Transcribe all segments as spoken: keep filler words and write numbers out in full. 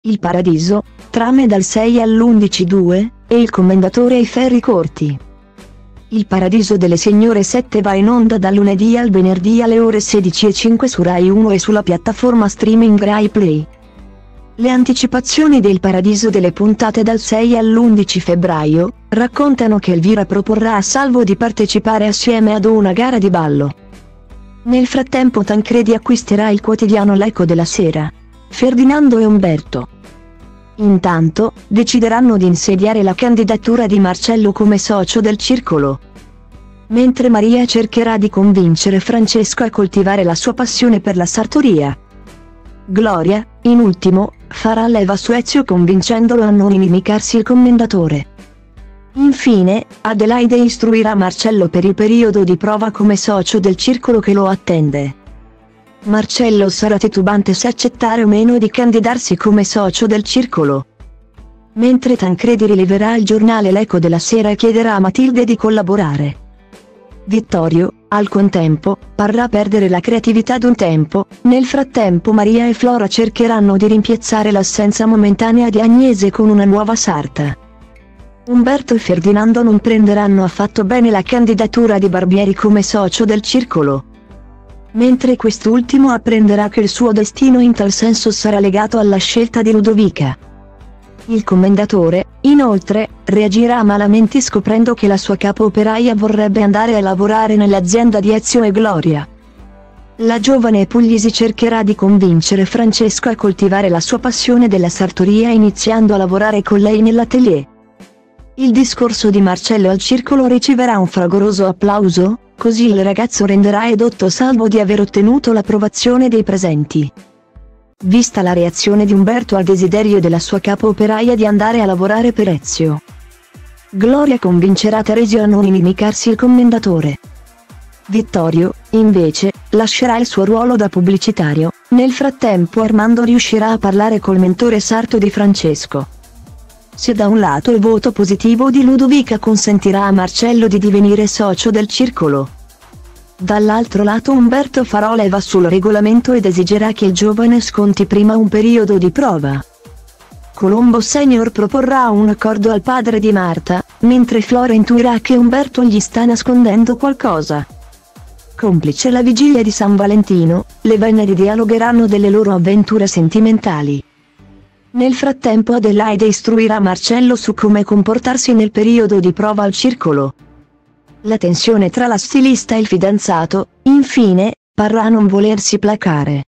Il Paradiso, trame dal sei all'undici due, e il Commendatore ai ferri corti. Il Paradiso delle Signore sette va in onda dal lunedì al venerdì alle ore sedici e cinque su Rai uno e sulla piattaforma streaming Rai Play. Le anticipazioni del Paradiso delle puntate dal sei all'undici febbraio, raccontano che Elvira proporrà a Salvo di partecipare assieme ad una gara di ballo. Nel frattempo Tancredi acquisterà il quotidiano L'Eco della Sera. Ferdinando e Umberto. Intanto, decideranno di insediare la candidatura di Marcello come socio del circolo. Mentre Maria cercherà di convincere Francesco a coltivare la sua passione per la sartoria. Gloria, in ultimo, farà leva su Ezio convincendolo a non inimicarsi il Commendatore. Infine, Adelaide istruirà Marcello per il periodo di prova come socio del circolo che lo attende. Marcello sarà titubante se accettare o meno di candidarsi come socio del circolo. Mentre Tancredi rileverà al giornale L'Eco della Sera e chiederà a Matilde di collaborare. Vittorio, al contempo, parrà perdere la creatività d'un tempo. Nel frattempo Maria e Flora cercheranno di rimpiazzare l'assenza momentanea di Agnese con una nuova sarta. Umberto e Ferdinando non prenderanno affatto bene la candidatura di Barbieri come socio del circolo. Mentre quest'ultimo apprenderà che il suo destino in tal senso sarà legato alla scelta di Ludovica. Il Commendatore, inoltre, reagirà malamente scoprendo che la sua capo operaia vorrebbe andare a lavorare nell'azienda di Ezio e Gloria. La giovane Puglisi cercherà di convincere Francesco a coltivare la sua passione della sartoria iniziando a lavorare con lei nell'atelier. Il discorso di Marcello al circolo riceverà un fragoroso applauso, così il ragazzo renderà edotto Salvo di aver ottenuto l'approvazione dei presenti. Vista la reazione di Umberto al desiderio della sua capo operaia di andare a lavorare per Ezio. Gloria convincerà Teresio a non inimicarsi il Commendatore. Vittorio, invece, lascerà il suo ruolo da pubblicitario. Nel frattempo Armando riuscirà a parlare col mentore sarto di Francesco. Se da un lato il voto positivo di Ludovica consentirà a Marcello di divenire socio del circolo, dall'altro lato Umberto farà leva sul regolamento ed esigerà che il giovane sconti prima un periodo di prova. Colombo Senior proporrà un accordo al padre di Marta, mentre Flora intuirà che Umberto gli sta nascondendo qualcosa. Complice la vigilia di San Valentino, le Venere dialogheranno delle loro avventure sentimentali. Nel frattempo Adelaide istruirà Marcello su come comportarsi nel periodo di prova al circolo. La tensione tra la stilista e il fidanzato, infine, parrà a non volersi placare.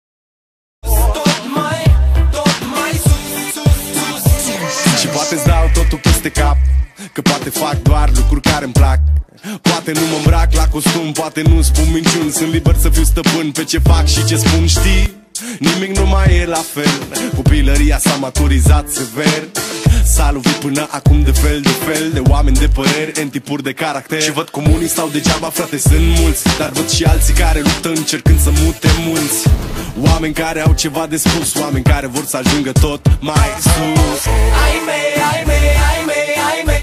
Și poate-ți dau totul peste cap, că poate fac doar lucruri care îmi plac. Poate nu mă îmbrac la costum, poate nu spun minciuni. Sunt liber să fiu stăpân pe ce fac și ce spun, știi? Nimic nu mai e la fel, copilăria s-a maturizat sever. S-a lovit până acum de fel de fel de oameni de păreri, în tipuri de caracter. Și văd cum unii stau degeaba, frate, sunt mulți, dar văd și alții care luptă încercând să mute munți. Oameni care au ceva de spus, oameni care vor să ajungă tot mai sus. Ai mei, ai mei, ai mei, ai mei.